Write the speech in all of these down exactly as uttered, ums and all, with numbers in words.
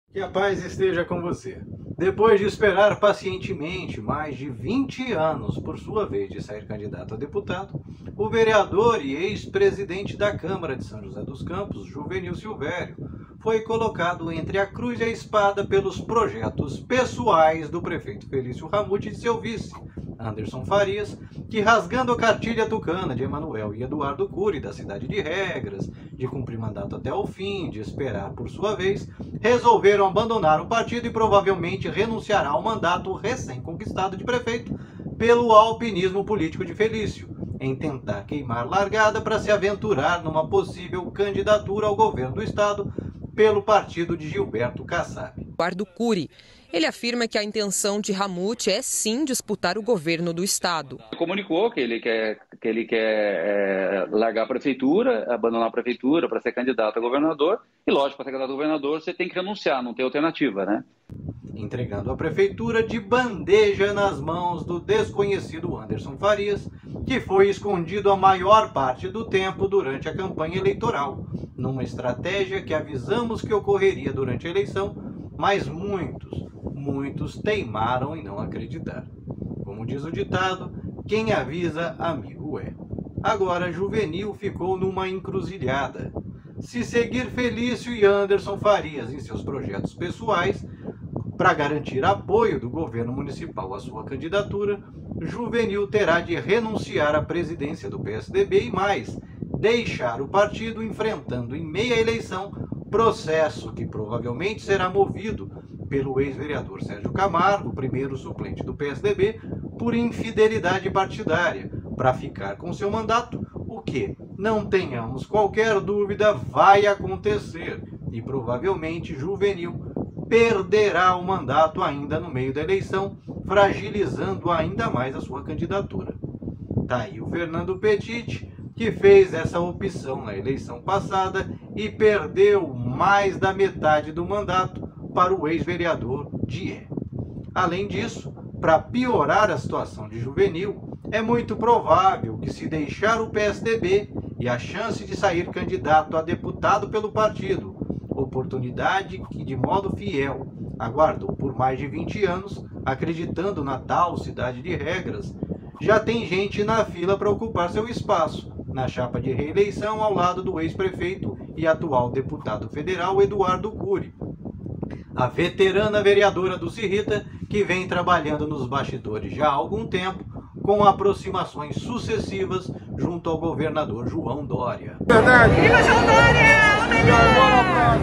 Que a paz esteja com você. Depois de esperar pacientemente mais de vinte anos por sua vez de sair candidato a deputado, o vereador e ex-presidente da Câmara de São José dos Campos, Juvenil Silvério, foi colocado entre a cruz e a espada pelos projetos pessoais do prefeito Felício Ramute e de seu vice, Anderson Farias, que, rasgando a cartilha tucana de Emanuel e Eduardo Cury, da cidade de Regras, de cumprir mandato até o fim, de esperar por sua vez, resolveram abandonar o partido e provavelmente renunciará ao mandato recém-conquistado de prefeito pelo alpinismo político de Felício, em tentar queimar largada para se aventurar numa possível candidatura ao governo do estado pelo partido de Gilberto Kassab. Eduardo Cury. Ele afirma que a intenção de Ramute é sim disputar o governo do estado. Comunicou que ele quer, que ele quer é, largar a prefeitura, abandonar a prefeitura para ser candidato a governador. E lógico, para ser candidato a governador você tem que renunciar, não tem alternativa, né? Entregando a prefeitura de bandeja nas mãos do desconhecido Anderson Farias, que foi escondido a maior parte do tempo durante a campanha eleitoral, numa estratégia que avisamos que ocorreria durante a eleição, mas muitos, muitos teimaram em não acreditar. Como diz o ditado, quem avisa, amigo é. Agora Juvenil ficou numa encruzilhada. Se seguir Felício e Anderson Farias em seus projetos pessoais, para garantir apoio do governo municipal à sua candidatura, Juvenil terá de renunciar à presidência do P S D B e mais, deixar o partido enfrentando em meia eleição processo que provavelmente será movido pelo ex-vereador Sérgio Camargo, primeiro suplente do P S D B, por infidelidade partidária, para ficar com seu mandato, o que, não tenhamos qualquer dúvida, vai acontecer e provavelmente Juvenil perderá o mandato ainda no meio da eleição, fragilizando ainda mais a sua candidatura. Tá aí o Fernando Petit, que fez essa opção na eleição passada e perdeu mais da metade do mandato para o ex-vereador Dié. Além disso, para piorar a situação de Juvenil, é muito provável que, se deixar o P S D B e a chance de sair candidato a deputado pelo partido, oportunidade que, de modo fiel, aguardou por mais de vinte anos, acreditando na tal cidade de Regras, já tem gente na fila para ocupar seu espaço, na chapa de reeleição ao lado do ex-prefeito e atual deputado federal Eduardo Cury, a veterana vereadora do Cirrita, que vem trabalhando nos bastidores já há algum tempo, com aproximações sucessivas junto ao governador João Dória. Verdade. Viva João Dória! O melhor!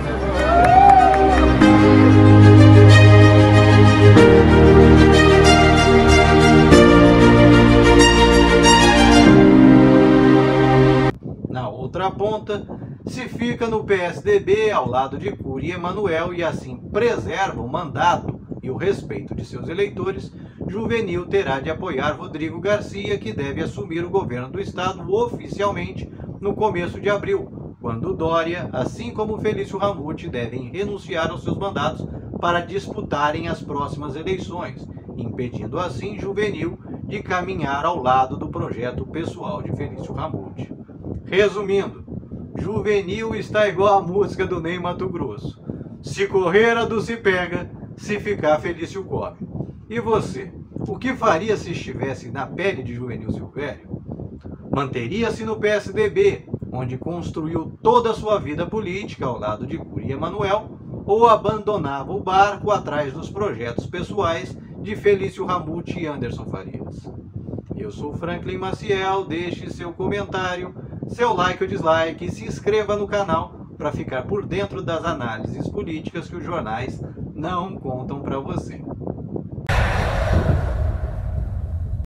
Na outra ponta, se fica no P S D B ao lado de Cury e Emanuel e assim preserva o mandato e o respeito de seus eleitores, Juvenil terá de apoiar Rodrigo Garcia, que deve assumir o governo do estado oficialmente no começo de abril, quando Dória, assim como Felício Ramute, devem renunciar aos seus mandatos para disputarem as próximas eleições, impedindo assim Juvenil de caminhar ao lado do projeto pessoal de Felício Ramute. Resumindo, Juvenil está igual a música do Ney Matogrosso. Se correr a do se pega, se ficar Felício come. E você, o que faria se estivesse na pele de Juvenil Silvério? Manteria-se no P S D B, onde construiu toda a sua vida política ao lado de Cury e Emanuel, ou abandonava o barco atrás dos projetos pessoais de Felício Ramute e Anderson Farias? Eu sou Franklin Maciel, deixe seu comentário, seu like ou dislike e se inscreva no canal para ficar por dentro das análises políticas que os jornais não contam para você.